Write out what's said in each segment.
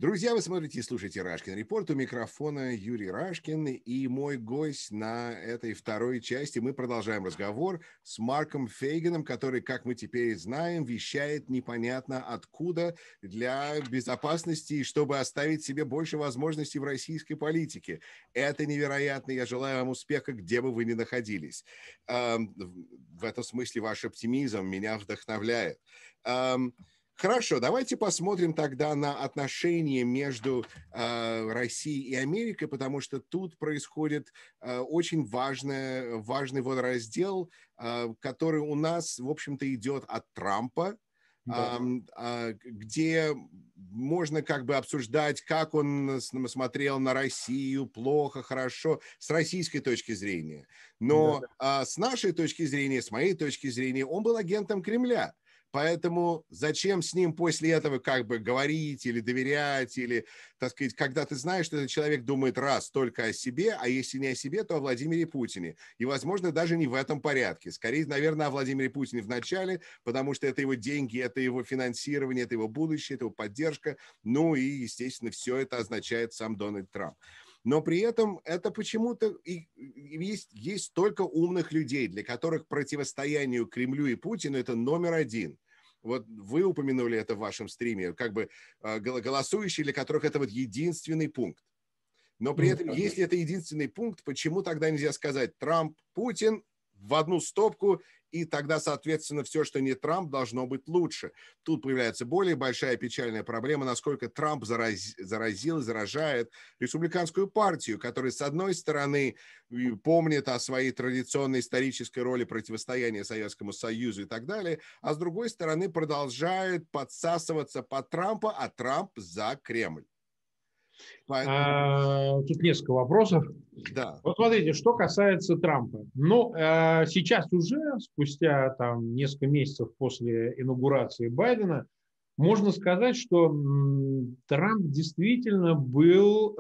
Друзья, вы смотрите и слушаете Рашкин Репорт. У микрофона Юрий Рашкин и мой гость на этой второй части. Мы продолжаем разговор с Марком Фейгином, который, как мы теперь знаем, вещает непонятно откуда для безопасности и чтобы оставить себе больше возможностей в российской политике. Это невероятно. Я желаю вам успеха, где бы вы ни находились. В этом смысле ваш оптимизм меня вдохновляет. Хорошо, давайте посмотрим тогда на отношения между Россией и Америкой, потому что тут происходит очень важный водораздел, который у нас, в общем-то, идет от Трампа, Да. где можно как бы обсуждать, как он смотрел на Россию, плохо, хорошо, с российской точки зрения. Но с нашей точки зрения, с моей точки зрения, он был агентом Кремля. Поэтому зачем с ним после этого как бы говорить или доверять, или, так сказать, когда ты знаешь, что этот человек думает раз только о себе, а если не о себе, то о Владимире Путине. И, возможно, даже не в этом порядке. Скорее, наверное, о Владимире Путине в начале, потому что это его деньги, это его финансирование, это его будущее, это его поддержка. Ну и, естественно, все это означает сам Дональд Трамп. Но при этом это почему-то есть столько умных людей, для которых противостоянию Кремлю и Путину это номер один. Вот вы упомянули это в вашем стриме, как бы голосующие, для которых это вот единственный пункт. Но при этом, если это единственный пункт, почему тогда нельзя сказать Трамп, Путин в одну стопку, и тогда, соответственно, все, что не Трамп, должно быть лучше. Тут появляется более большая печальная проблема, насколько Трамп заразил и заражает республиканскую партию, которая, с одной стороны, помнит о своей традиционной исторической роли противостояния Советскому Союзу и так далее, а с другой стороны, продолжает подсасываться под Трампа, а Трамп за Кремль. Тут несколько вопросов. Да. Вот смотрите, что касается Трампа. Ну, сейчас уже, спустя там несколько месяцев после инаугурации Байдена, можно сказать, что Трамп действительно был,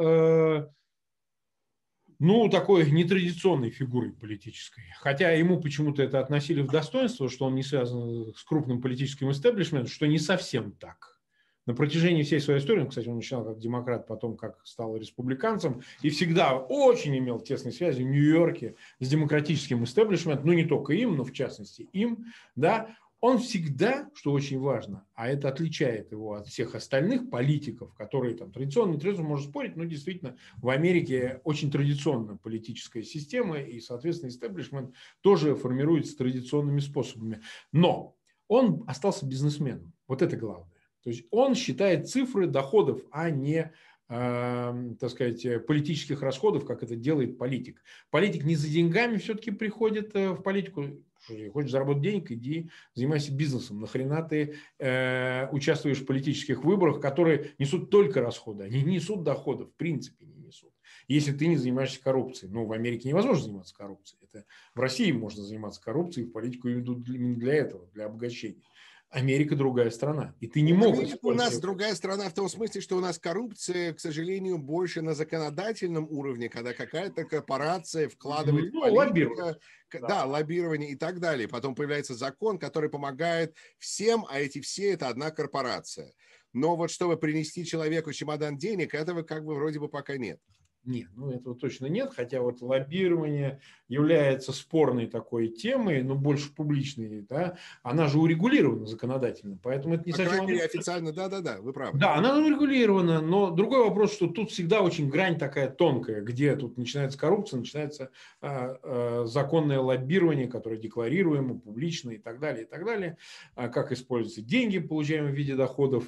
такой нетрадиционной фигурой политической. Хотя ему почему-то это относили в достоинство, что он не связан с крупным политическим истеблишментом, что не совсем так. На протяжении всей своей истории, кстати, он начинал как демократ, потом как стал республиканцем, и всегда очень имел тесные связи в Нью-Йорке с демократическим истеблишментом, не только им, но в частности им, да, он всегда, что очень важно, а это отличает его от всех остальных политиков, которые там традиционно, можно спорить, но действительно в Америке очень традиционная политическая система, и, соответственно, истеблишмент тоже формируется традиционными способами. Но он остался бизнесменом, вот это главное. То есть он считает цифры доходов, а не, так сказать, политических расходов, как это делает политик. Политик не за деньгами все-таки приходит в политику. Хочешь заработать денег, иди занимайся бизнесом. Нахрена ты участвуешь в политических выборах, которые несут только расходы, они не несут доходов, в принципе не несут. Если ты не занимаешься коррупцией. Ну, в Америке невозможно заниматься коррупцией. Это в России можно заниматься коррупцией, в политику идут именно для этого, для обогащения. Америка другая страна, и ты не мог Америка у нас использовать. другая страна в том смысле, что у нас коррупция, к сожалению, больше на законодательном уровне, когда какая-то корпорация вкладывает в политика, да, лоббирование и так далее. Потом появляется закон, который помогает всем, а эти все – это одна корпорация. Но вот чтобы принести человеку чемодан денег, этого как бы вроде бы пока нет. Нет, этого точно нет, хотя вот лоббирование является спорной такой темой, но больше публичной, да, она же урегулирована законодательно, поэтому это не совсем... По крайней мере, официально, да, вы правы. Да, она урегулирована, но другой вопрос, что тут всегда очень грань такая тонкая, где тут начинается коррупция, начинается законное лоббирование, которое декларируемо, публично и так далее, как используются деньги, получаемые в виде доходов,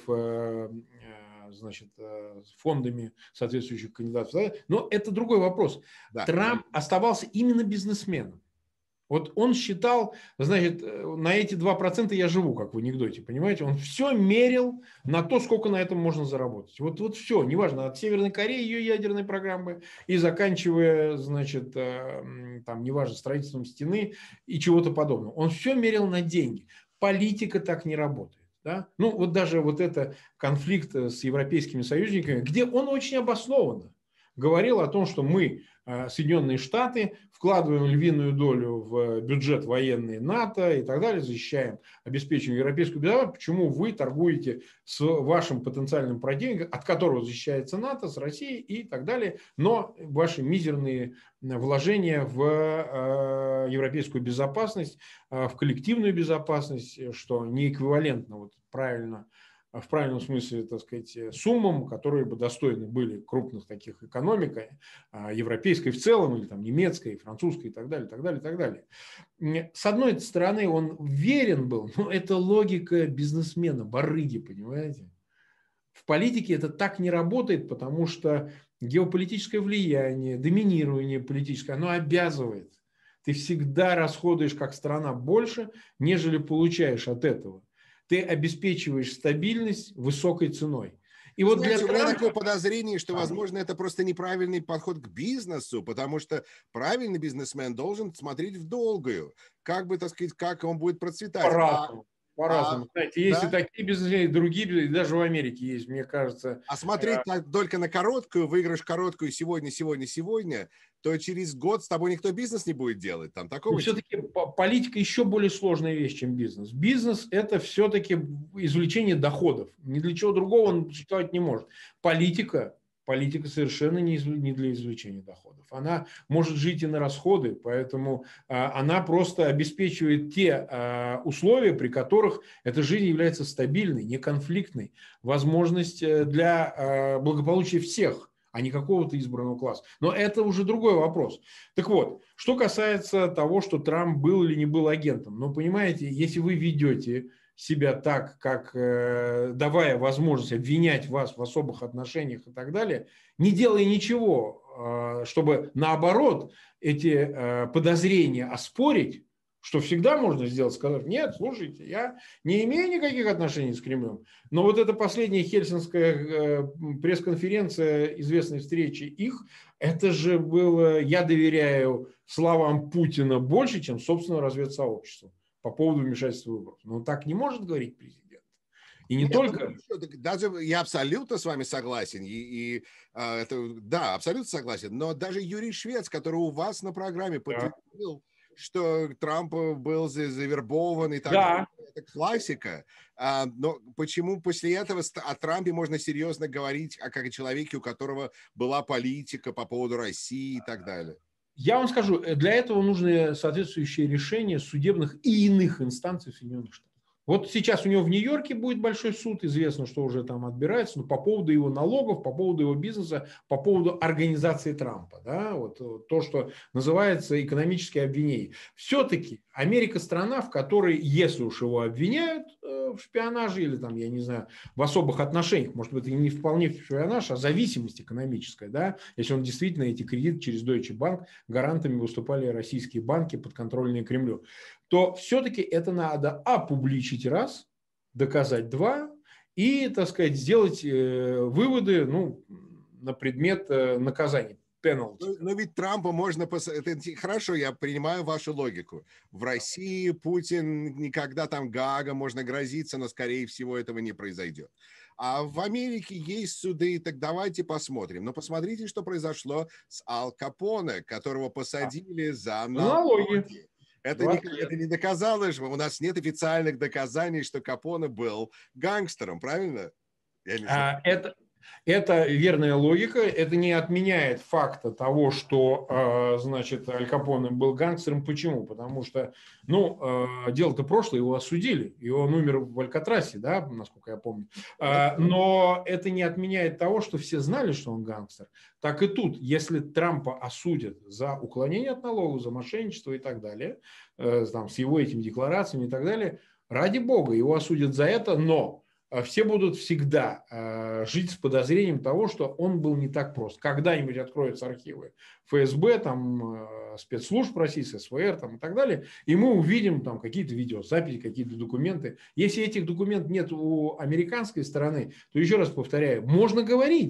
значит, фондами соответствующих кандидатов. Но это другой вопрос. Да. Трамп оставался именно бизнесменом. Вот он считал, значит, на эти 2% я живу, как в анекдоте, понимаете? Он все мерил на то, сколько на этом можно заработать. Вот все, неважно, от Северной Кореи, ее ядерной программы, и заканчивая, значит, там, неважно, строительством стены и чего-то подобного. Он все мерил на деньги. Политика так не работает. Да? Ну, вот даже вот это конфликт с европейскими союзниками, где он очень обоснованно говорил о том, что мы, Соединенные Штаты, вкладываем львиную долю в бюджет военный НАТО и так далее, защищаем, обеспечиваем европейскую безопасность. Почему вы торгуете с вашим потенциальным противником, от которого защищается НАТО, с Россией и так далее, но ваши мизерные вложения в европейскую безопасность, в коллективную безопасность, что не эквивалентно вот правильно, в правильном смысле, так сказать, суммам, которые бы достойны были крупных таких экономик, европейской в целом, или там немецкой, французской и так далее, так далее, так далее. С одной стороны, он верен был, но это логика бизнесмена, барыги, понимаете? В политике это так не работает, потому что геополитическое влияние, доминирование политическое, оно обязывает. Ты всегда расходуешь как страна больше, нежели получаешь от этого. Ты обеспечиваешь стабильность высокой ценой. И вот Знаете, для у меня Трампа... такое подозрение, что, возможно, это просто неправильный подход к бизнесу, потому что правильный бизнесмен должен смотреть в долгую, как бы, так сказать, как он будет процветать. По-разному. По-разному. Знаете, есть и Да? такие бизнесмены, и другие, и даже в Америке есть, мне кажется. А смотреть только на короткую, выиграешь короткую сегодня, то через год с тобой никто бизнес не будет делать. Там такого все-таки политика еще более сложная вещь, чем бизнес. Бизнес – это все-таки извлечение доходов. Ни для чего другого он существовать не может. Политика совершенно не для извлечения доходов. Она может жить и на расходы, поэтому она просто обеспечивает те условия, при которых эта жизнь является стабильной, неконфликтной, возможность для благополучия всех, а не какого-то избранного класса. Но это уже другой вопрос. Так вот, что касается того, что Трамп был или не был агентом. Ну, понимаете, если вы ведете себя так, как давая возможность обвинять вас в особых отношениях и так далее, не делая ничего, чтобы наоборот эти подозрения оспорить, что всегда можно сделать, сказав: нет, слушайте, я не имею никаких отношений с Кремлем. Но вот эта последняя хельсинская пресс-конференция, известной встречи их, это же было: я доверяю словам Путина больше, чем собственному разведсообществу по поводу вмешательства в выборов. Но так не может говорить президент. И не Нет, только... даже я абсолютно с вами согласен. Да, абсолютно согласен. Но даже Юрий Швец, который у вас на программе подтвердил, что Трамп был завербован и так далее. Это классика. Но почему после этого о Трампе можно серьезно говорить, как о человеке, у которого была политика по поводу России и так далее? Я вам скажу, для этого нужны соответствующие решения судебных и иных инстанций Соединенных Штатов. Вот сейчас у него в Нью-Йорке будет большой суд, известно, что уже там отбирается, но по поводу его налогов, по поводу его бизнеса, по поводу организации Трампа, да, вот то, что называется экономические обвинения. Все-таки Америка страна, в которой, если уж его обвиняют в шпионаже или там, я не знаю, в особых отношениях, может быть, и не вполне шпионаж, а зависимость экономическая, да, если он действительно эти кредиты через Deutsche Bank, гарантами выступали российские банки, подконтрольные Кремлю, то все-таки это надо опубличить раз, доказать два и, так сказать, сделать выводы, ну, на предмет наказания. Но ведь Трампа можно... Хорошо, я принимаю вашу логику. В России Путин никогда там Гаага, можно грозиться, но, скорее всего, этого не произойдет. А в Америке есть суды, так давайте посмотрим. Но посмотрите, что произошло с Аль Капоне, которого посадили за налоги. Это не доказало, что у нас нет официальных доказаний, что Капоне был гангстером, правильно? Это верная логика, это не отменяет факта того, что, значит, Аль Капоне был гангстером. Почему? Потому что, ну, дело-то прошлое, его осудили, и он умер в Алькатрасе, да, насколько я помню. Но это не отменяет того, что все знали, что он гангстер. Так и тут, если Трампа осудят за уклонение от налогов, за мошенничество и так далее, там, с его этими декларациями и так далее, ради бога, его осудят за это, но все будут всегда жить с подозрением того, что он был не так прост. Когда-нибудь откроются архивы ФСБ, там, спецслужб российских, СВР там, и так далее, и мы увидим там какие-то видеозаписи, какие-то документы. Если этих документов нет у американской стороны, то, еще раз повторяю, можно говорить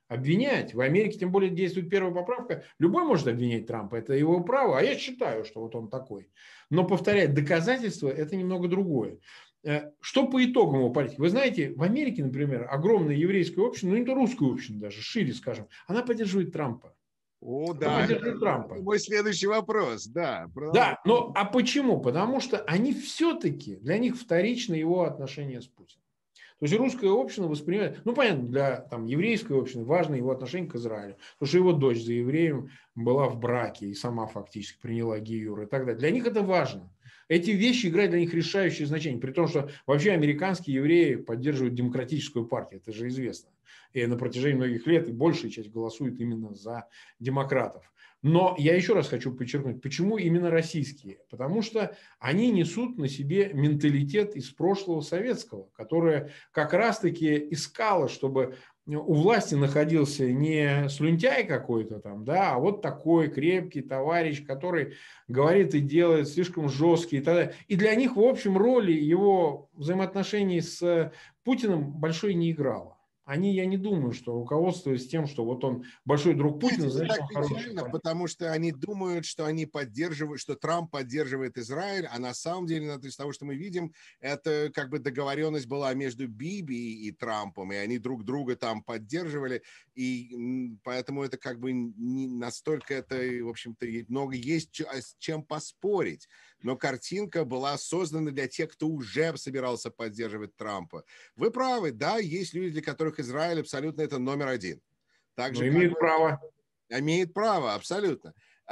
Обвинять. В Америке, тем более, действует первая поправка. Любой может обвинять Трампа, это его право. А я считаю, что вот он такой. Но, повторять, доказательства – это немного другое. Что по итогам его политики? Вы знаете, в Америке, например, огромное еврейское общество, ну не то русское общество даже, шире скажем, она поддерживает Трампа. О, Она да, поддерживает Трампа. это мой следующий вопрос. Да, Да, но а почему? Потому что они все-таки, для них вторично его отношения с Путиным. То есть русское общество воспринимает, ну понятно, для там, еврейского общества важно его отношение к Израилю, потому что его дочь за евреем была в браке и сама фактически приняла гиюр и так далее. Для них это важно. Эти вещи играют для них решающее значение, при том, что вообще американские евреи поддерживают демократическую партию, это же известно. И на протяжении многих лет и большая часть голосует именно за демократов. Но я еще раз хочу подчеркнуть, почему именно российские? Потому что они несут на себе менталитет из прошлого советского, которое как раз-таки искало, чтобы у власти находился не слюнтяй какой-то там, да, а вот такой крепкий товарищ, который говорит и делает слишком жесткий и так далее. И для них, в общем, роли его взаимоотношений с Путиным большой не играла. Они, я не думаю, что руководствуясь тем, что вот он большой друг Путина, это значит, так он хороший печально, политик. потому что они думают, что они поддерживают, что Трамп поддерживает Израиль, а на самом деле, из того, что мы видим, это как бы договоренность была между Биби и Трампом, и они друг друга там поддерживали, и поэтому это как бы не настолько это, в общем-то, много есть с чем поспорить. Но картинка была создана для тех, кто уже собирался поддерживать Трампа. Вы правы, да, есть люди, для которых Израиль абсолютно это номер один. Так же, Но как имеют право. имеет право, абсолютно.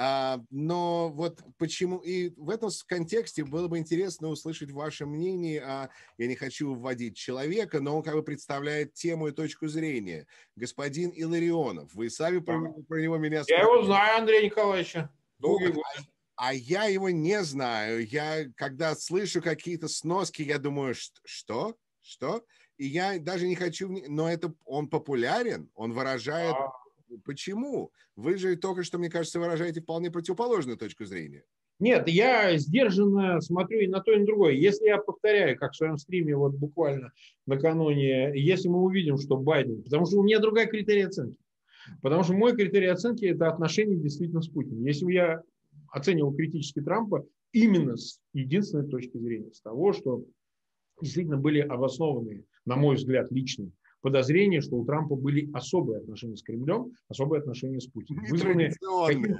Но вот почему... И в этом контексте было бы интересно услышать ваше мнение. Я не хочу вводить человека, но он как бы представляет тему и точку зрения. Господин Илларионов, вы сами про него меня Я спросили. его знаю, Андрея Николаевича. Долгие годы. А я его не знаю. Я, когда слышу какие-то сноски, я думаю, что? Что? И я даже не хочу... Но это он популярен, он выражает... Почему? Вы же только что, мне кажется, выражаете вполне противоположную точку зрения. Нет, я сдержанно смотрю и на то, и на другое. Если я повторяю, как в своем стриме вот буквально накануне, если мы увидим, что Байден, потому что у меня другая критерий оценки. Потому что мой критерий оценки – это отношение действительно с Путиным. Если бы я оценивал критически Трампа именно с единственной точки зрения, с того, что действительно были обоснованные, на мой взгляд, личные подозрения, что у Трампа были особые отношения с Кремлем, особые отношения с Путиным. Нетрадиционные.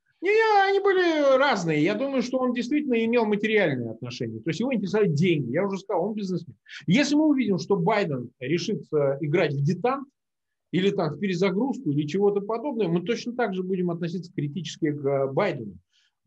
Не, они были разные. Я думаю, что он действительно имел материальные отношения. То есть его интересовали деньги. Я уже сказал, он бизнесмен. Если мы увидим, что Байден решит играть в детант, или там в перезагрузку, или чего-то подобное, мы точно так же будем относиться критически к Байдену.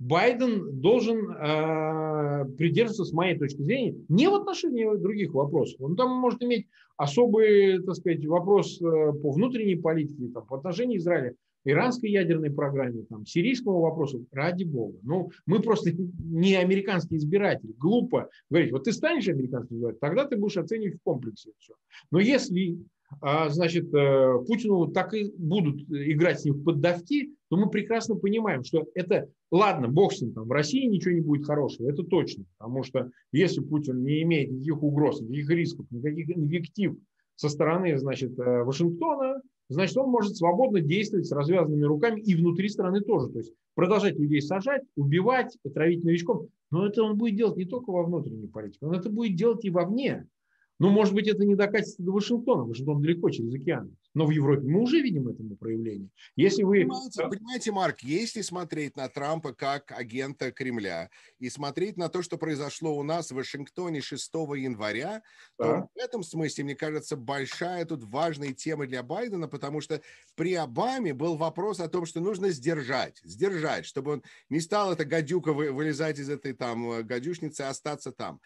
Байден должен придерживаться, с моей точки зрения, не в отношении других вопросов. Он там может иметь особый, так сказать, вопрос по внутренней политике, там, по отношению Израиля, иранской ядерной программе, там, сирийскому вопросу, ради бога. Ну, мы просто не американские избиратели. Глупо говорить, вот ты станешь американским избирателем, тогда ты будешь оценивать в комплексе все. Но если значит, Путину так и будут играть с ним в поддавки, то мы прекрасно понимаем, что это, ладно, бог с ним, там, в России ничего не будет хорошего, это точно, потому что если Путин не имеет никаких угроз, никаких рисков, никаких инвектив со стороны, значит, Вашингтона, значит, он может свободно действовать с развязанными руками и внутри страны тоже, то есть продолжать людей сажать, убивать, травить новичком, но это он будет делать не только во внутренней политике, он это будет делать и вовне. Ну, может быть, это не докатится до Вашингтона. Вашингтон далеко, через океан. Но в Европе мы уже видим этому проявление. Если вы... Понимаете, Марк, если смотреть на Трампа как агента Кремля и смотреть на то, что произошло у нас в Вашингтоне 6 января, то в этом смысле, мне кажется, большая тут важная тема для Байдена, потому что при Обаме был вопрос о том, что нужно сдержать, чтобы он не стал эта гадюка вылезать из этой там гадюшницы и остаться там.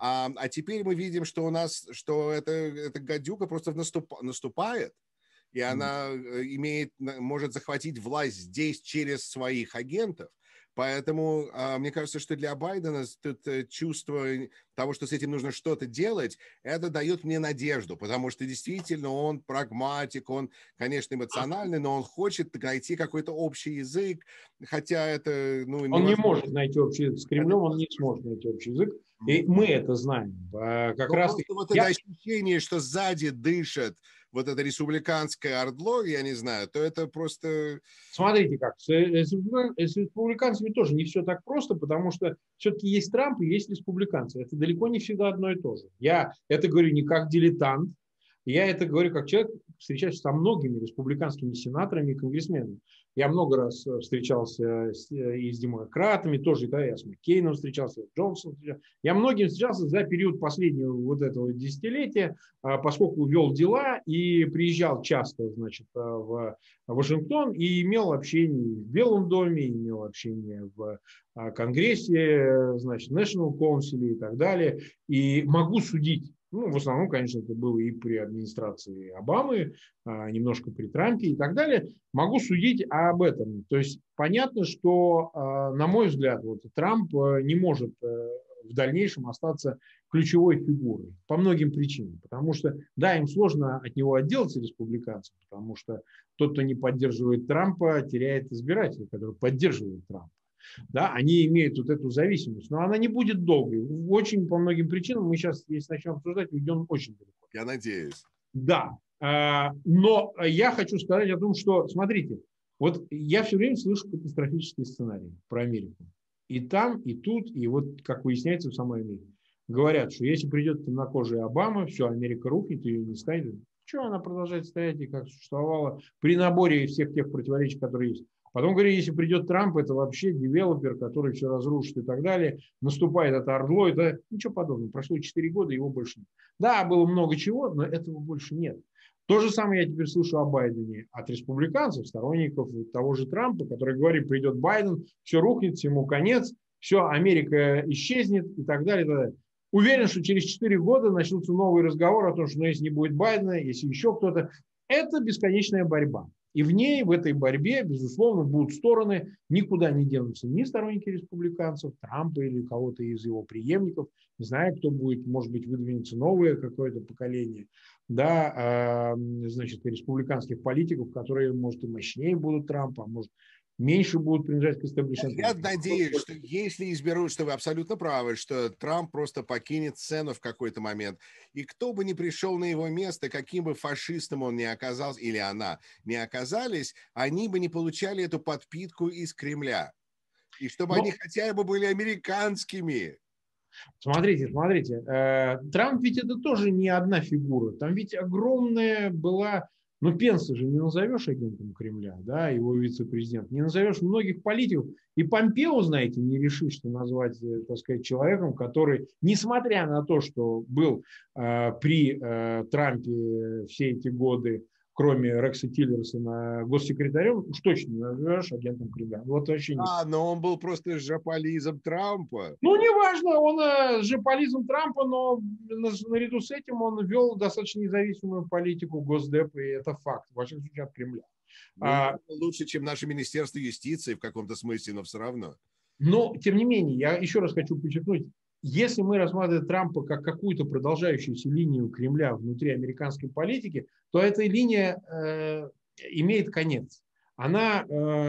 А теперь мы видим, что у нас, что эта гадюка просто наступает, и она может захватить власть здесь через своих агентов. Поэтому мне кажется, что для Байдена тут чувство того, что с этим нужно что-то делать, это дает мне надежду, потому что действительно он прагматик, он, конечно, эмоциональный, но он хочет найти какой-то общий язык, хотя это... Ну, он не может найти общий язык. С Кремлем он не сможет найти общий язык. И мы это знаем. Как раз вот это ощущение, что сзади дышат вот это республиканское ордло, я не знаю, то это просто... Смотрите как, с республиканцами тоже не все так просто, потому что все-таки есть Трамп и есть республиканцы. Это далеко не всегда одно и то же. Я это говорю не как дилетант, я это говорю как человек, встречаюсь со многими республиканскими сенаторами и конгрессменами. Я много раз встречался и с демократами, тоже, да, я с Маккейном встречался, с Джонсоном. Я многим встречался за период последнего вот этого десятилетия, поскольку вел дела и приезжал часто, значит, в Вашингтон и имел общение в Белом доме, имел общение в Конгрессе, значит, National Council и так далее. И могу судить. Ну, в основном, конечно, это было и при администрации Обамы, немножко при Трампе и так далее. Могу судить об этом. То есть понятно, что, на мой взгляд, вот, Трамп не может в дальнейшем остаться ключевой фигурой по многим причинам. Потому что, да, им сложно от него отделаться, республиканцам, потому что тот, кто не поддерживает Трампа, теряет избирателей, которые поддерживают Трампа. Да, они имеют вот эту зависимость, но она не будет долгой. Очень по многим причинам мы сейчас, если начнем обсуждать, уйдем очень далеко. Я надеюсь. Да, но я хочу сказать о том, что, смотрите, вот я все время слышу катастрофические сценарии про Америку. И там, и тут, и вот, как выясняется, в самой Америке. Говорят, что если придет темнокожий Обама, все, Америка рухнет, ее не станет. Что она продолжает стоять и как существовала при наборе всех тех противоречий, которые есть. Потом говорю, если придет Трамп, это вообще девелопер, который все разрушит и так далее. Наступает это ордло, это ничего подобного. Прошло 4 года, его больше нет. Да, было много чего, но этого больше нет. То же самое я теперь слышу о Байдене от республиканцев, сторонников того же Трампа, который говорит, придет Байден, все рухнет, всему конец, все, Америка исчезнет и так далее, и так далее. Уверен, что через 4 года начнутся новые разговоры о том, что если не будет Байдена, если еще кто-то, это бесконечная борьба. И в ней, в этой борьбе, безусловно, будут стороны, никуда не денутся ни сторонники республиканцев, Трампа или кого-то из его преемников. Не знаю, кто будет, может быть, выдвинется новое какое-то поколение, да, значит, республиканских политиков, которые, может, и мощнее будут Трампа, а может, меньше будут принадлежать к истеблишменту. Я надеюсь, что если изберут, что вы абсолютно правы, что Трамп просто покинет сцену в какой-то момент, и кто бы ни пришел на его место, каким бы фашистом он ни оказался, или она не оказались, они бы не получали эту подпитку из Кремля. И чтобы они хотя бы были американскими. Смотрите, Трамп ведь это тоже не одна фигура. Там ведь огромная была... Ну, Пенса же не назовешь агентом Кремля, да, его вице-президент. Не назовешь многих политиков. И Помпео, знаете, не решишься назвать, так сказать, человеком, который, несмотря на то, что был при Трампе все эти годы, кроме Рекса Тиллерсона, госсекретарем, уж точно не назовешь агентом Кремля. Вот вообще не. Но он был просто жополизом Трампа. Ну, неважно, он жополизм Трампа, но наряду с этим он вел достаточно независимую политику Госдепа, и это факт, во всяком случае, от Кремля. Лучше, чем наше Министерство юстиции в каком-то смысле, но все равно. Но, тем не менее, я еще раз хочу подчеркнуть, если мы рассматриваем Трампа как какую-то продолжающуюся линию Кремля внутри американской политики, то эта линия имеет конец. Она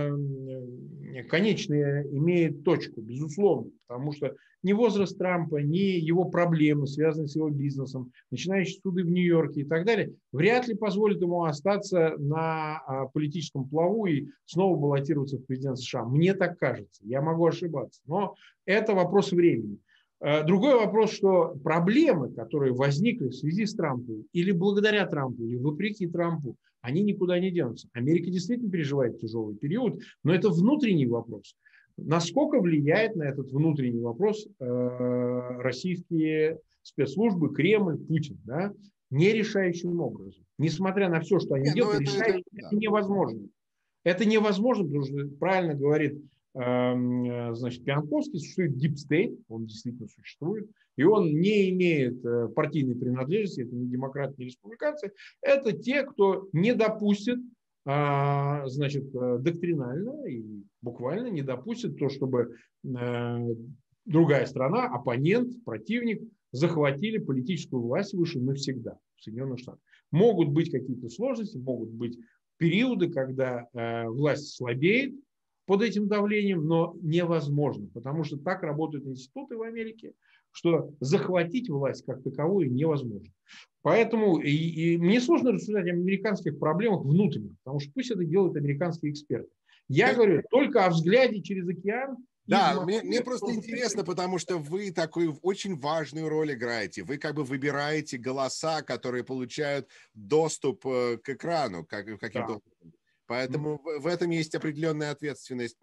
конечная имеет точку, безусловно, потому что ни возраст Трампа, ни его проблемы, связанные с его бизнесом, начинающие суды в Нью-Йорке и так далее, вряд ли позволят ему остаться на политическом плаву и снова баллотироваться в президент США. Мне так кажется, я могу ошибаться, но это вопрос времени. Другой вопрос, что проблемы, которые возникли в связи с Трампом, или благодаря Трампу, или вопреки Трампу, они никуда не денутся. Америка действительно переживает тяжелый период, но это внутренний вопрос. Насколько влияет на этот внутренний вопрос российские спецслужбы, Кремль, Путин, да? Не решающим образом. Несмотря на все, что они делают, решать это невозможно. Это невозможно, потому что правильно говорит значит, Пианковский, существует Deep State, он действительно существует, и он не имеет партийной принадлежности, это не демократы, не республиканцы, это те, кто не допустит, значит, доктринально и буквально не допустит то, чтобы другая страна, оппонент, противник захватили политическую власть выше навсегда в Соединенных Штатах. Могут быть какие-то сложности, могут быть периоды, когда власть слабеет, под этим давлением, но невозможно, потому что так работают институты в Америке, что захватить власть как таковую невозможно. Поэтому и мне сложно рассуждать о американских проблемах внутренних, потому что пусть это делают американские эксперты. Я говорю только о взгляде через океан. Да, мне просто интересно, потому что вы такую очень важную роль играете. Вы как бы выбираете голоса, которые получают доступ к экрану каким-то образом. Поэтому в этом есть определенная ответственность.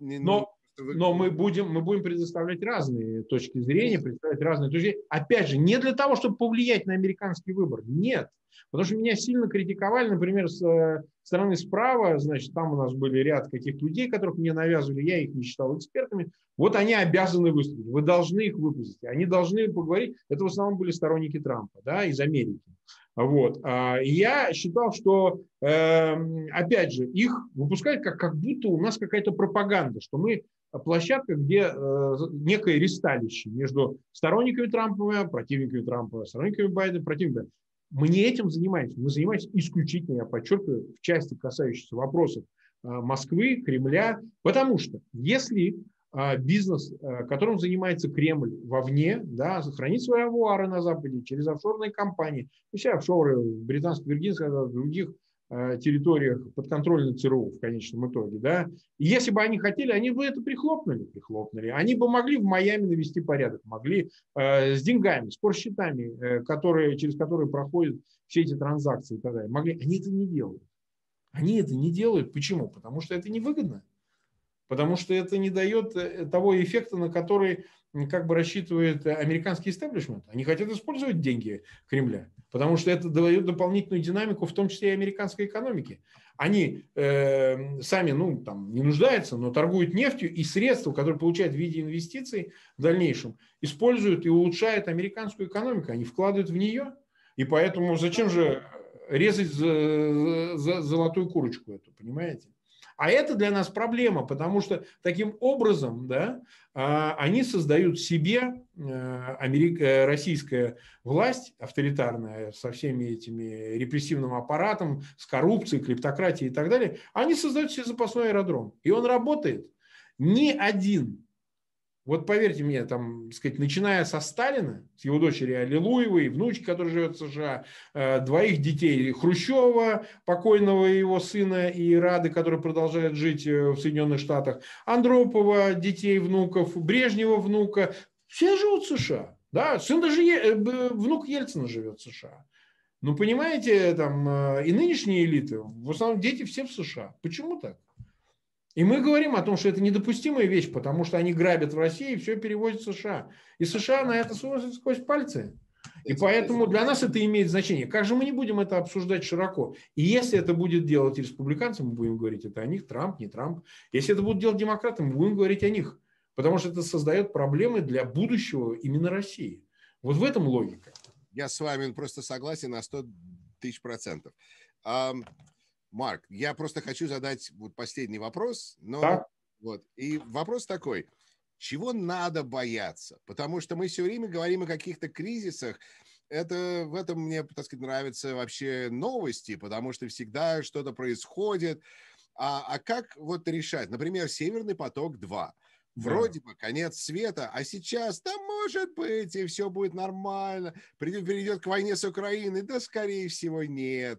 Но мы будем предоставлять разные точки зрения, представлять разные точки зрения. Опять же, не для того, чтобы повлиять на американский выбор. Нет. Потому что меня сильно критиковали, например, с стороны справа, значит, там у нас были ряд каких-то людей, которых мне навязывали, я их не считал экспертами. Вот они обязаны выступить, вы должны их выпустить, они должны поговорить. Это в основном были сторонники Трампа, да, из Америки. Вот. И я считал, что, опять же, их выпускают как будто у нас какая-то пропаганда, что мы площадка, где некое ристалище между сторонниками Трампа, противниками Трампа, сторонниками Байдена, противниками. Мы не этим занимаемся. Мы занимаемся исключительно, я подчеркиваю, в части, касающейся вопросов Москвы, Кремля. Потому что если бизнес, которым занимается Кремль вовне, да, сохранит свои авуары на Западе через офшорные компании, все офшоры в Британской Виргинской, в других территориях подконтрольной ЦРУ в конечном итоге, да, и если бы они хотели, они бы это прихлопнули. Они бы могли в Майами навести порядок, могли с деньгами, с порсчетами, через которые проходят все эти транзакции и так далее, могли. Они это не делают. Они это не делают. Почему? Потому что это невыгодно. Потому что это не дает того эффекта, на который как бы рассчитывает американский истеблишмент. Они хотят использовать деньги Кремля, потому что это дает дополнительную динамику, в том числе и американской экономике. Они сами там, не нуждаются, но торгуют нефтью, и средства, которые получают в виде инвестиций в дальнейшем, используют и улучшают американскую экономику. Они вкладывают в нее. И поэтому зачем же резать золотую курочку эту, понимаете? А это для нас проблема, потому что таким образом, да, они создают себе, российская власть авторитарная со всеми этими репрессивным аппаратом, с коррупцией, клептократией и так далее, они создают себе запасной аэродром. И он работает. Ни один. Вот поверьте мне, там, сказать, начиная со Сталина, с его дочери Аллилуевой, внучки, которая живет в США, двоих детей Хрущева, покойного его сына и Рады, которые продолжают жить в Соединенных Штатах, Андропова, детей, внуков, Брежнева, внука, все живут в США. Да, сын даже внук Ельцина живет в США. Ну, понимаете, там и нынешние элиты, в основном дети все в США. Почему так? И мы говорим о том, что это недопустимая вещь, потому что они грабят в России и все перевозят в США. И США на это смотрят сквозь пальцы. И поэтому для нас это имеет значение. Как же мы не будем это обсуждать широко? И если это будет делать республиканцы, мы будем говорить это о них, Трамп, не Трамп. Если это будут делать демократы, мы будем говорить о них. Потому что это создает проблемы для будущего именно России. Вот в этом логика. Я с вами просто согласен на 100 000%. Марк, я просто хочу задать вот последний вопрос, но вот, и вопрос такой: чего надо бояться? Потому что мы все время говорим о каких-то кризисах. В этом мне, так сказать, нравятся вообще новости, потому что всегда что-то происходит. А как вот решать? Например, Северный поток-2. Вроде бы конец света, а сейчас, да, может быть, и все будет нормально. Перейдет к войне с Украиной, да, скорее всего, нет.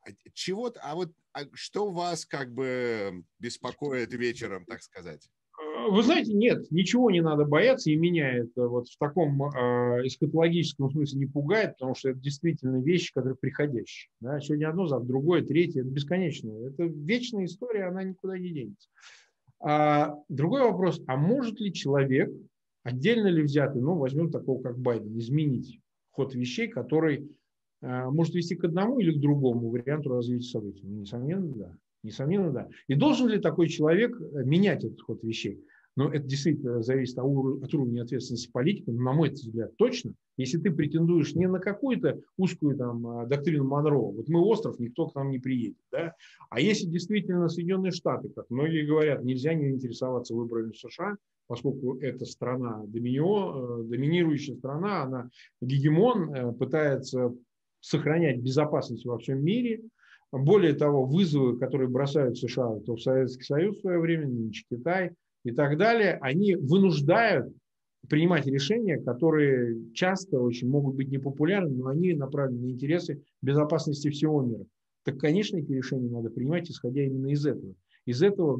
Что вас как бы беспокоит вечером, так сказать? Вы знаете, нет, ничего не надо бояться, и меня это вот в таком эсхатологическом смысле не пугает, потому что это действительно вещи, которые приходящие. Да? Сегодня одно, завтра другое, третье, это бесконечно. Это вечная история, она никуда не денется. Другой вопрос, а может ли человек, отдельно ли взятый, возьмем такого, как Байден, изменить ход вещей, который может вести к одному или к другому варианту развития событий? Несомненно, да. Несомненно, да. И должен ли такой человек менять этот ход вещей? Но это действительно зависит от уровня ответственности политика. Но, на мой взгляд, точно. Если ты претендуешь не на какую-то узкую там доктрину Монро, вот мы остров, никто к нам не приедет. Да? А если действительно Соединенные Штаты, как многие говорят, нельзя не интересоваться выборами в США, поскольку это страна доминирующая страна, она гегемон, пытается сохранять безопасность во всем мире, Более того, вызовы, которые бросают США, то в Советский Союз в свое время, нынче Китай и так далее, они вынуждают принимать решения, которые часто очень могут быть непопулярны, но они направлены на интересы безопасности всего мира. Так, конечно, эти решения надо принимать, исходя именно из этого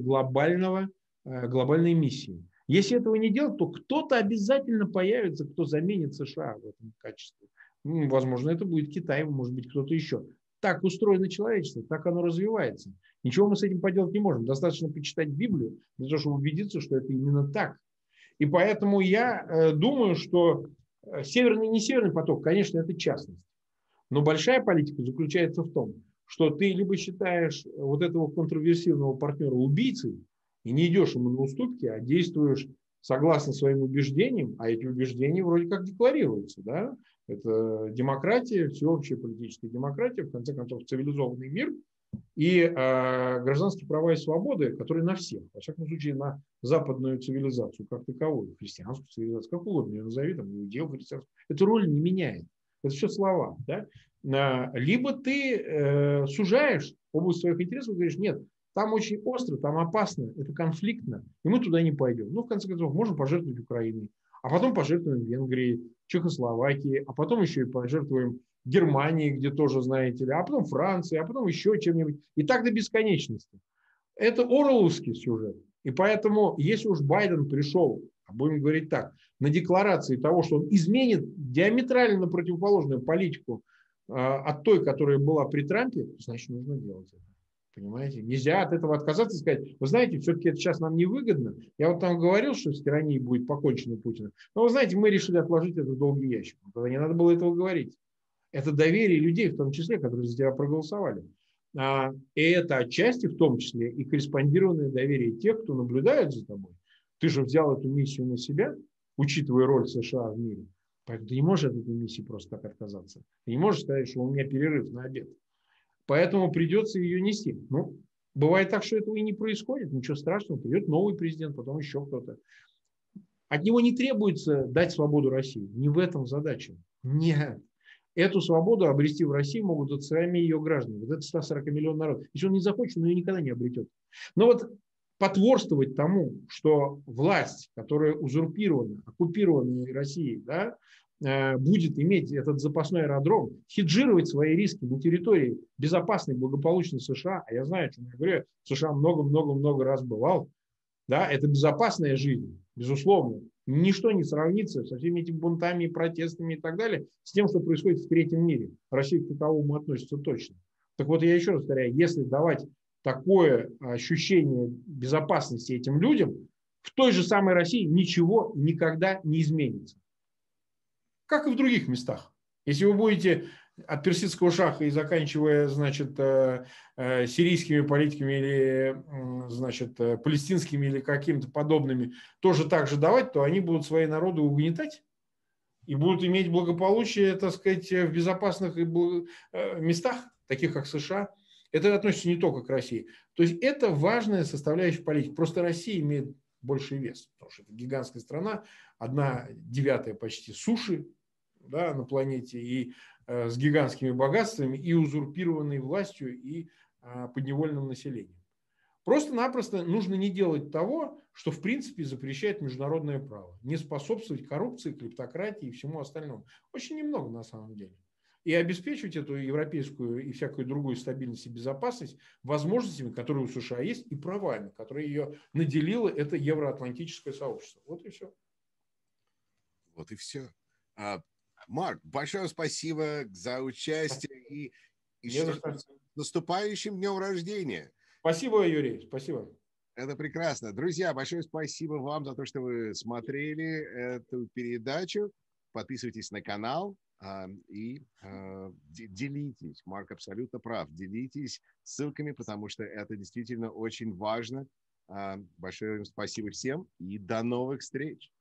глобальной миссии. Если этого не делать, то кто-то обязательно появится, кто заменит США в этом качестве. Возможно, это будет Китай, может быть, кто-то еще. Так устроено человечество, так оно развивается. Ничего мы с этим поделать не можем. Достаточно почитать Библию для того, чтобы убедиться, что это именно так. И поэтому я думаю, что северный и не северный поток, конечно, это частность. Но большая политика заключается в том, что ты либо считаешь вот этого контроверсивного партнера убийцей и не идешь ему на уступки, а действуешь согласно своим убеждениям, а эти убеждения вроде как декларируются. Да? Это демократия, всеобщая политическая демократия, в конце концов, цивилизованный мир и гражданские права и свободы, которые на всех, во всяком случае, на западную цивилизацию как таковую, христианскую цивилизацию, как угодно ее назови, там, иудею, христианскую, эту роль не меняет. Это все слова. Да? Либо ты сужаешь область своих интересов и говоришь, нет, там очень остро, там опасно, это конфликтно, и мы туда не пойдем. Ну, в конце концов, можем пожертвовать Украиной, а потом пожертвуем Венгрией, Чехословакией, а потом еще и пожертвуем Германии, где тоже, знаете ли, а потом Франции, а потом еще чем-нибудь. И так до бесконечности. Это оруэлловский сюжет. И поэтому, если уж Байден пришел, будем говорить так, на декларации того, что он изменит диаметрально противоположную политику от той, которая была при Трампе, значит, нужно делать это. Понимаете? Нельзя от этого отказаться и сказать, вы знаете, все-таки это сейчас нам невыгодно. Я вот там говорил, что с тиранией будет покончено Путиным. Но вы знаете, мы решили отложить это в долгий ящик. Тогда не надо было этого говорить. Это доверие людей, в том числе, которые за тебя проголосовали. И это отчасти в том числе и корреспондированное доверие тех, кто наблюдает за тобой. Ты же взял эту миссию на себя, учитывая роль США в мире. Поэтому ты не можешь от этой миссии просто так отказаться. Ты не можешь сказать, что у меня перерыв на обед. Поэтому придется ее нести. Ну, бывает так, что этого и не происходит. Ничего страшного. Придет новый президент, потом еще кто-то. От него не требуется дать свободу России. Не в этом задача. Нет. Эту свободу обрести в России могут сами ее граждане. Вот это 140 миллионов народа. Если он не захочет, он ее никогда не обретет. Но вот потворствовать тому, что власть, которая узурпирована, оккупирована Россией, да, будет иметь этот запасной аэродром, хеджировать свои риски на территории безопасной, благополучной США, а я знаю, о чем я говорю, в США много-много-много раз бывал, да, это безопасная жизнь, безусловно. Ничто не сравнится со всеми этими бунтами, протестами и так далее с тем, что происходит в третьем мире. Россия к таковому относится точно. Так вот, я еще раз повторяю, если давать такое ощущение безопасности этим людям, в той же самой России ничего никогда не изменится. Как и в других местах. Если вы будете от персидского шаха и заканчивая, значит, сирийскими политиками или, значит, палестинскими или какими-то подобными тоже так же давать, то они будут свои народы угнетать и будут иметь благополучие, так сказать, в безопасных местах, таких как США. Это относится не только к России. То есть это важная составляющая политики. Просто Россия имеет больший вес, потому что это гигантская страна, 1/9 почти суши, да, на планете, и с гигантскими богатствами, и узурпированной властью, и подневольным населением. Просто-напросто нужно не делать того, что в принципе запрещает международное право. Не способствовать коррупции, клептократии и всему остальному. Очень немного на самом деле. И обеспечивать эту европейскую и всякую другую стабильность и безопасность возможностями, которые у США есть, и правами, которые ее наделило это евроатлантическое сообщество. Вот и все. Вот и все. Марк, большое спасибо за участие и еще с наступающим днем рождения. Спасибо, Юрий, спасибо. Это прекрасно. Друзья, большое спасибо вам за то, что вы смотрели эту передачу. Подписывайтесь на канал и делитесь. Марк абсолютно прав. Делитесь ссылками, потому что это действительно очень важно. Большое спасибо всем и до новых встреч.